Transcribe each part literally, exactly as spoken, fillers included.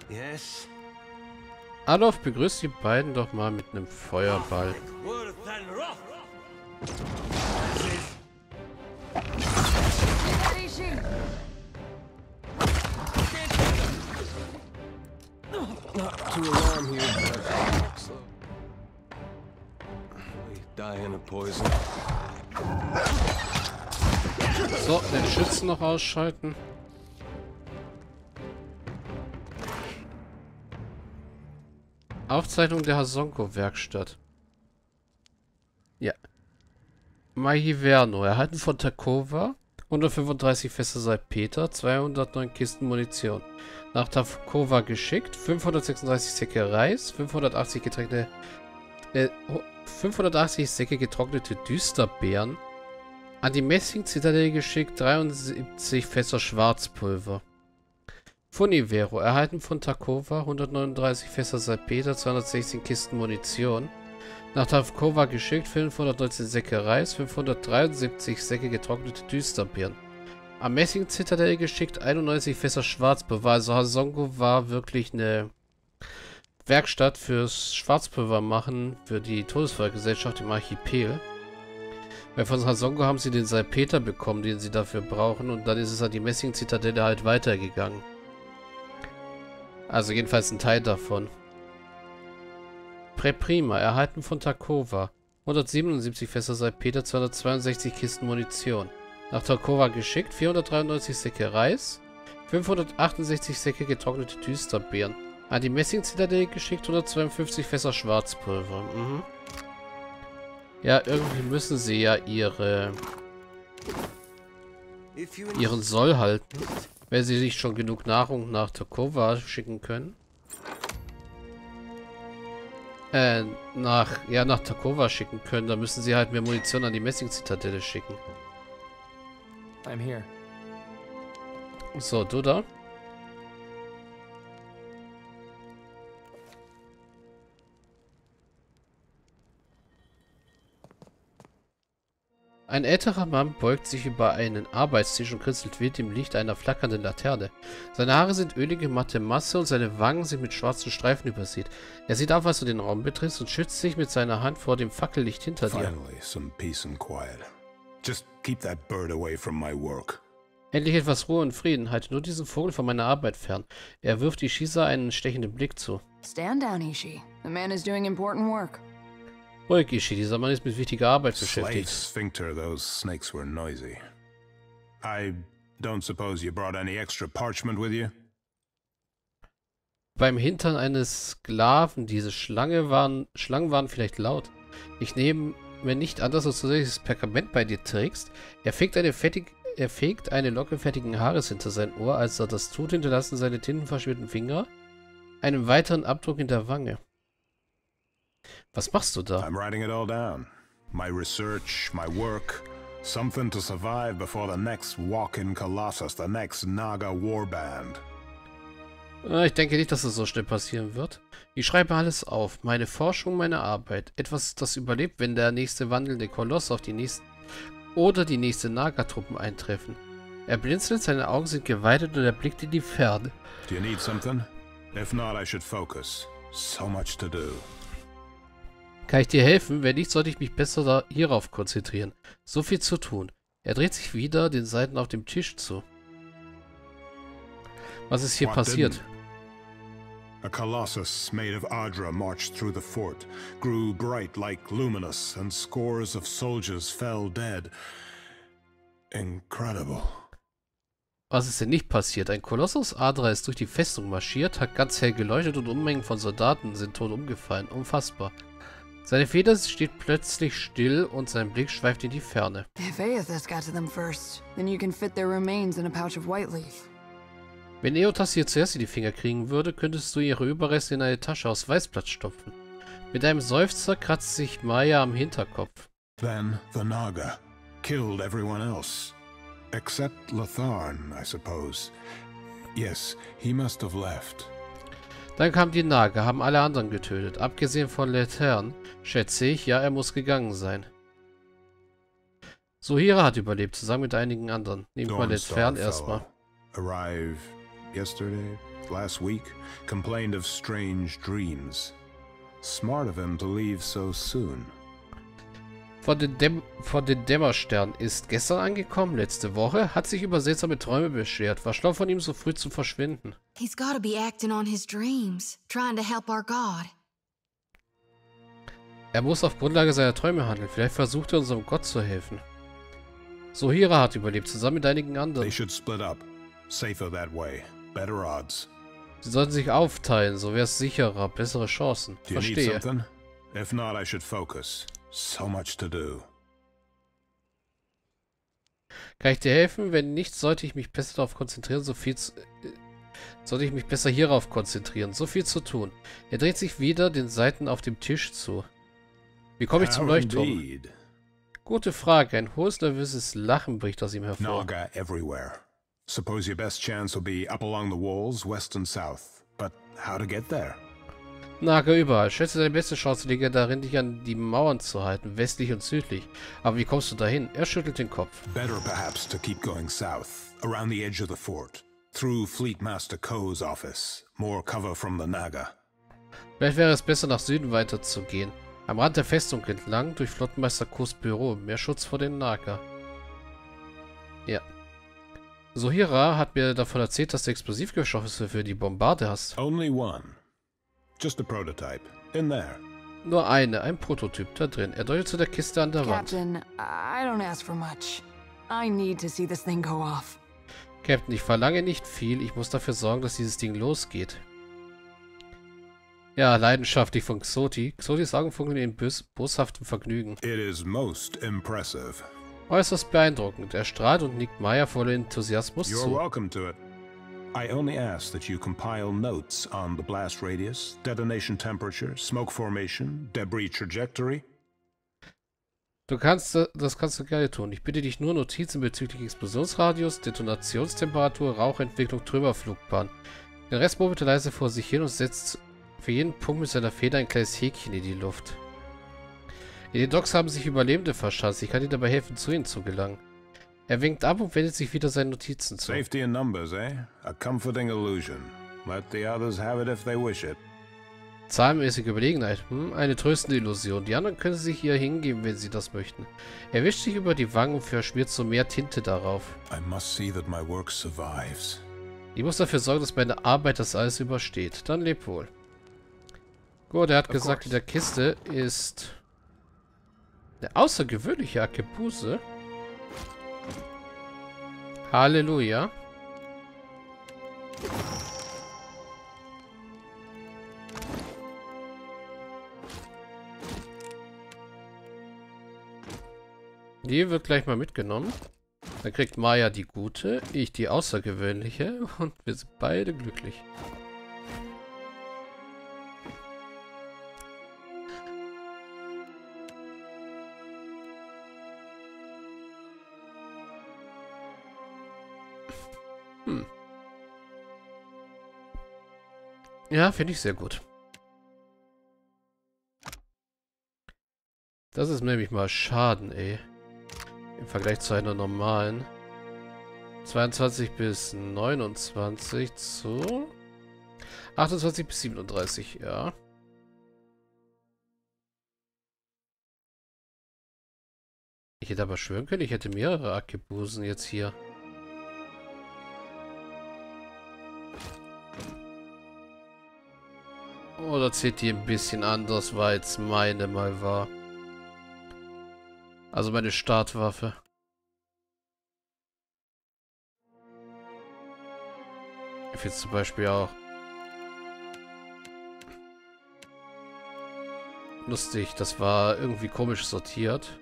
Yes. Adolf begrüßt die beiden doch mal mit einem Feuerball. Not too alarm here, but slow. We die in a poison. So, den Schützen noch ausschalten. Aufzeichnung der Hasonko-Werkstatt. Ja. Mahiverno, erhalten von Takova. hundertfünfunddreißig Fässer Salpeter, zweihundertneun Kisten Munition. Nach Takova geschickt, fünfhundertsechsunddreißig Säcke Reis, fünfhundertachtzig getrocknete, äh, fünfhundertachtzig Säcke getrocknete Düsterbeeren. An die Messing-Zitadelle geschickt, dreiundsiebzig Fässer Schwarzpulver. Funivero, erhalten von Takova, hundertneununddreißig Fässer Salpeter, zweihundertsechzehn Kisten Munition. Nach Takova geschickt, fünfhundertneunzehn Säcke Reis, fünfhundertdreiundsiebzig Säcke getrocknete Düsterbeeren. Am Messing-Zitadelle geschickt, einundneunzig Fässer Schwarzpulver. Also Hasonko war wirklich eine Werkstatt fürs Schwarzpulver machen für die Todesfeuergesellschaft im Archipel. Weil von Hasonko haben sie den Salpeter bekommen, den sie dafür brauchen, und dann ist es an die Messing-Zitadelle halt weitergegangen. Also jedenfalls ein Teil davon. Präprima, erhalten von Takova. hundertsiebenundsiebzig Fässer Salpeter, zweihundertzweiundsechzig Kisten Munition. Nach Takova geschickt, vierhundertdreiundneunzig Säcke Reis, fünfhundertachtundsechzig Säcke getrocknete Düsterbeeren. An die Messing-Zitadelle geschickt, hundertzweiundfünfzig Fässer Schwarzpulver. Mhm. Ja, irgendwie müssen sie ja ihre ihren Soll halten, wenn sie sich schon genug Nahrung nach Takova schicken können. Äh, nach, ja, nach Takova schicken können, dann müssen sie halt mehr Munition an die Messing-Zitadelle schicken. I'm here. So, du da? Ein älterer Mann beugt sich über einen Arbeitstisch und kritzelt wild im Licht einer flackernden Laterne. Seine Haare sind ölige, matte Masse und seine Wangen sind mit schwarzen Streifen übersät. Er sieht auf, als du den Raum betrittst, und schützt sich mit seiner Hand vor dem Fackellicht hinter dir. Finally, some peace and quiet. Just keep that bird away from my work. Endlich etwas Ruhe und Frieden. Halte nur diesen Vogel von meiner Arbeit fern. Er wirft Ishisa einen stechenden Blick zu. Stand down, Ishi. The man is doing important work. Ruhig, Ishi. Dieser Mann ist mit wichtiger Arbeit Slave beschäftigt. sphincter, those snakes were noisy. I don't suppose you brought any extra parchment with you? Beim Hintern eines Sklaven, diese Schlange waren, Schlangen waren vielleicht laut. Ich nehme mir nicht an, dass du zusätzliches Pergament bei dir trägst. Er fegt eine fettig, er fegt eine Locke fettigen Haares hinter sein Ohr. Als er das tut, hinterlassen seine tintenverschmierten Finger einen weiteren Abdruck in der Wange. Was machst du da? I'm writing it all down. My research, my work, something to survive before the next walk-in Colossus, the next Naga warband. Ich denke nicht, dass es so schnell passieren wird. Ich schreibe alles auf. Meine Forschung, meine Arbeit. Etwas, das überlebt, wenn der nächste wandelnde Koloss auf die nächsten oder die nächste Naga-Truppen eintreffen. Er blinzelt, seine Augen sind geweitet und er blickt in die Ferne. Do you need something? If not, I should focus. So much to do. Kann ich dir helfen? Wenn nicht, sollte ich mich besser da hierauf konzentrieren. So viel zu tun. Er dreht sich wieder den Seiten auf dem Tisch zu. Was ist hier What passiert? didn't? A colossus made of Adra marched through the fort, grew bright like luminous, and scores of soldiers fell dead. Incredible. Was ist denn nicht passiert? Ein Kolossus Adra ist durch die Festung marschiert, hat ganz hell geleuchtet und Unmengen von Soldaten sind tot umgefallen. Unfassbar. Seine Feder steht plötzlich still und sein Blick schweift in die Ferne. If Aethys got to them first, then you can fit their remains in a pouch of white leaf. Wenn Eotas hier zuerst in die Finger kriegen würde, könntest du ihre Überreste in eine Tasche aus Weißblatt stopfen. Mit einem Seufzer kratzt sich Maya am Hinterkopf. Then the Naga killed everyone else. Except Latharn, I suppose. Yes, he must have left. Dann kamen die Naga, haben alle anderen getötet. Abgesehen von Latharn, schätze ich, ja, er muss gegangen sein. Suhira hat überlebt, zusammen mit einigen anderen. Nehmen wir mal Latharn erstmal. Arrive yesterday, last week, complained of strange dreams. Smart of him to leave so soon. Von den, Däm von den Dämmerstern ist gestern angekommen, letzte Woche, hat sich über seltsame Träume beschwert. War schlau von ihm, so früh zu verschwinden. He's gotta be acting on his dreams, trying to help our God. Er muss auf Grundlage seiner Träume handeln. Vielleicht versucht er unserem Gott zu helfen. Sohira hat überlebt, zusammen mit einigen They anderen. should split up. Safer that way. Better odds. Sie sollten sich aufteilen, so wäre es sicherer, bessere Chancen. Do you need Verstehe. something? If not, I should focus. So much to do. Kann ich dir helfen? Wenn nicht, sollte ich mich besser darauf konzentrieren, so viel zu... Äh, sollte ich mich besser hierauf konzentrieren, so viel zu tun. Er dreht sich wieder den Seiten auf dem Tisch zu. Wie komme ich zum How Leuchtturm? indeed. Gute Frage. Ein hohes, nervöses Lachen bricht aus ihm hervor. Naga everywhere. Suppose your best chance will be up along the walls, west and south. But how to get there? Naga überall. Schätze, deine beste Chance liege darin, dich an die Mauern zu halten, westlich und südlich. Aber wie kommst du dahin? Er schüttelt den Kopf. Better perhaps to keep going south, around the edge of the fort. Through Fleet Master Ko's office. More cover from the Naga. Vielleicht wäre es besser, nach Süden weiterzugehen. Am Rand der Festung entlang, durch Flottenmeister Kos Büro. Mehr Schutz vor den Naga. Ja. Sohira hat mir davon erzählt, dass du Explosivgeschosse für die Bombarde hast. Only one. Just a prototype. In there. Nur eine, ein Prototyp da drin. Er deutet zu der Kiste an der Wand. Captain, I don't ask for much. I need to see this thing go off. Captain, ich verlange nicht viel. Ich muss dafür sorgen, dass dieses Ding losgeht. Ja, leidenschaftlich von Xoti. Xotis Augen funkeln in bös boshaftem Vergnügen. It is most impressive. Äußerst beeindruckend. Er strahlt und nickt Maya voller Enthusiasmus You're zu. welcome to it. I only ask that you compile notes on the blast radius, detonation temperature, smoke formation, debris trajectory. Du kannst, das kannst du gerne tun. Ich bitte dich nur Notizen bezüglich Explosionsradius, Detonationstemperatur, Rauchentwicklung, Trümmerflugbahn. Den Rest murmelte leise vor sich hin und setzt für jeden Punkt mit seiner Feder ein kleines Häkchen in die Luft. In den Docks haben sich Überlebende verschanzt. Ich kann dir dabei helfen, zu ihnen zu gelangen. Er winkt ab und wendet sich wieder seinen Notizen zu. Safety in numbers, eh? A comforting illusion. Let the others have it if they wish it. Zahlenmäßige Überlegenheit. Hm, eine tröstende Illusion. Die anderen können sich hier hingeben, wenn sie das möchten. Er wischt sich über die Wangen und verschmiert so mehr Tinte darauf. I must see that my work survives. Ich muss dafür sorgen, dass meine Arbeit das alles übersteht. Dann leb wohl. Gut, er hat Of gesagt, course. in der Kiste ist eine außergewöhnliche Arkebuse. Halleluja. Die wird gleich mal mitgenommen. Dann kriegt Maya die gute, ich die außergewöhnliche und wir sind beide glücklich. Hm. Ja, finde ich sehr gut. Das ist nämlich mal Schaden, ey. Im Vergleich zu einer normalen. zweiundzwanzig bis neunundzwanzig zu achtundzwanzig bis siebenunddreißig, ja. Ich hätte aber schwören können, ich hätte mehrere Arkebusen jetzt hier. Oder zählt die ein bisschen anders, weil es meine mal war. Also meine Startwaffe. Ich finde zum Beispiel auch lustig, das war irgendwie komisch sortiert.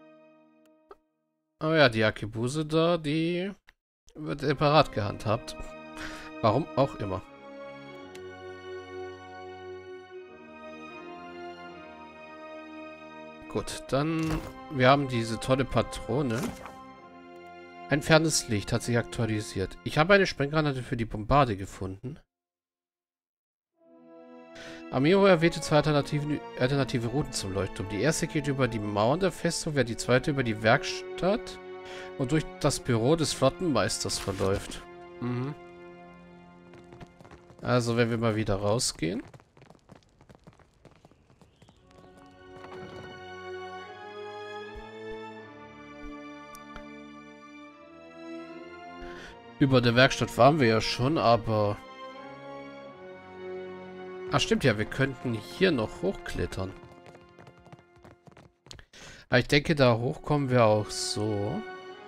Aber ja, die Arkebuse da, die wird separat gehandhabt. Warum auch immer. Gut, dann... Wir haben diese tolle Patrone. Ein fernes Licht hat sich aktualisiert. Ich habe eine Sprenggranate für die Bombarde gefunden. Amiro erwählte zwei Alternativen, alternative Routen zum Leuchtturm. Die erste geht über die Mauern der Festung, während die zweite über die Werkstatt und durch das Büro des Flottenmeisters verläuft. Mhm. Also, wenn wir mal wieder rausgehen. Über der Werkstatt waren wir ja schon, aber... Ach, stimmt ja, wir könnten hier noch hochklettern. Aber ich denke, da hoch kommen wir auch so.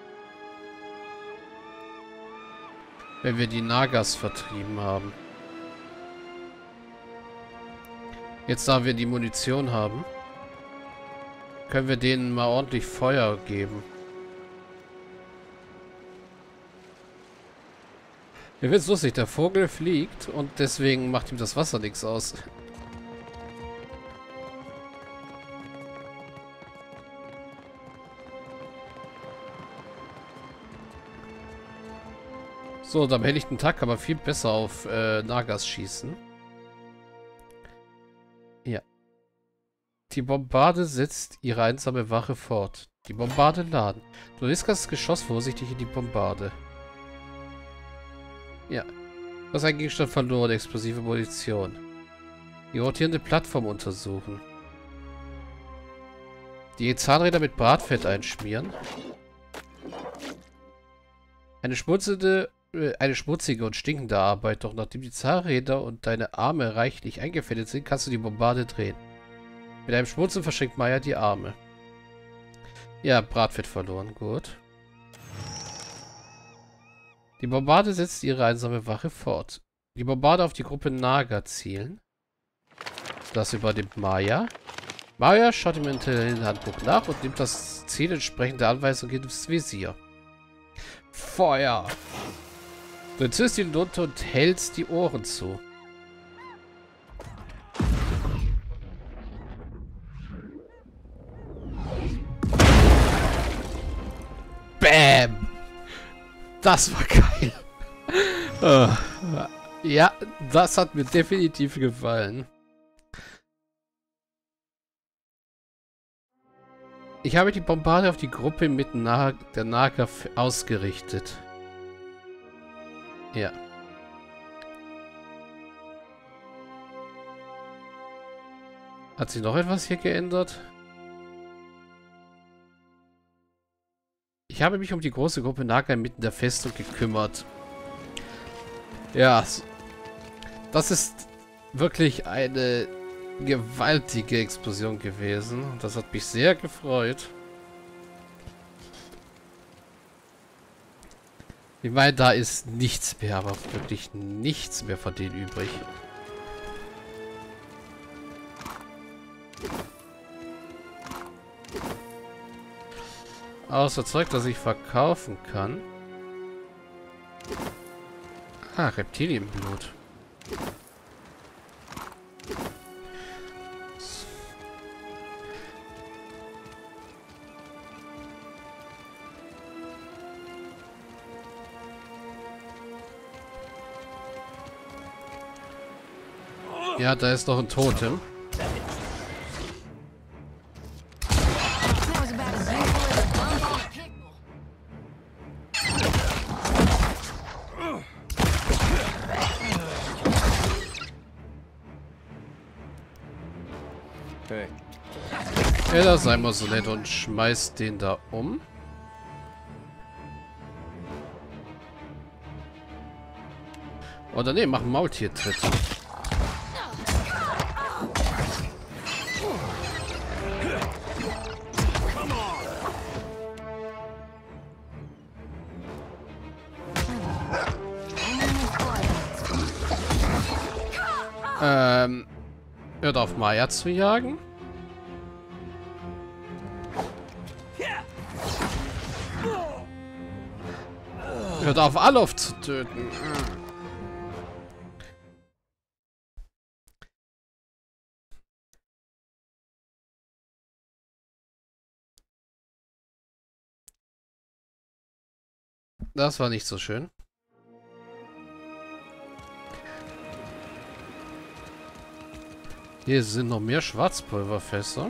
Wenn wir die Nagas vertrieben haben. Jetzt, da wir die Munition haben, können wir denen mal ordentlich Feuer geben. Mir wird's lustig, der Vogel fliegt und deswegen macht ihm das Wasser nichts aus. So, und am helllichten Tag kann man viel besser auf äh, Nagas schießen. Ja. Die Bombarde setzt ihre einsame Wache fort. Die Bombarde laden. Du lässt das Geschoss vorsichtig in die Bombarde. Ja. Du hast einen Gegenstand verloren, explosive Munition. Die rotierende Plattform untersuchen. Die Zahnräder mit Bratfett einschmieren. Eine schmutzende, äh, eine schmutzige und stinkende Arbeit, doch nachdem die Zahnräder und deine Arme reichlich eingefettet sind, kannst du die Bombarde drehen. Mit einem Schmunzeln verschränkt Maya die Arme. Ja, Bratfett verloren, gut. Die Bombarde setzt ihre einsame Wache fort. Die Bombarde auf die Gruppe Naga zielen. Das übernimmt Maya. Maya schaut im internen Handbuch nach und nimmt das Ziel entsprechend der Anweisung ins Visier. Feuer! Du entzündest die Lunte und hältst die Ohren zu. Bam! Das war geil. uh, ja, das hat mir definitiv gefallen. Ich habe die Bombarde auf die Gruppe mit Na der Naga ausgerichtet. Ja. Hat sich noch etwas hier geändert? Ich habe mich um die große Gruppe Naga inmitten der Festung gekümmert. Ja, das ist wirklich eine gewaltige Explosion gewesen. Das hat mich sehr gefreut. Ich meine, da ist nichts mehr, aber wirklich nichts mehr von denen übrig. Außer Zeug, das ich verkaufen kann. Ah, Reptilienblut. Ja, da ist noch ein Totem. Hey. Ja, da sei mal so nett und schmeißt den da um. Oder ne, mach einen Maultiertritt. Ähm, hört auf Maya zu jagen. Hört auf Alof zu töten. Das war nicht so schön. Hier sind noch mehr Schwarzpulverfässer.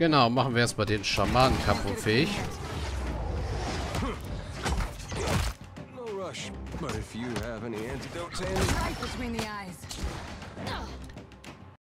Genau, machen wir erstmal den Schamanen kampfunfähig. No rush, but if you have any antidotes handy, Right between the eyes.